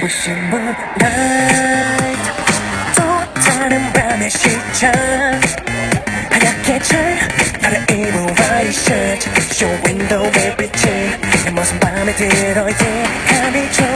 눈부신 moonlight 또 다른 밤의 시작 하얗게 잘 갈아입은 white shirt 쇼윈도우의 빛이 내 모습 맘에 들어 yeah 하니 좋아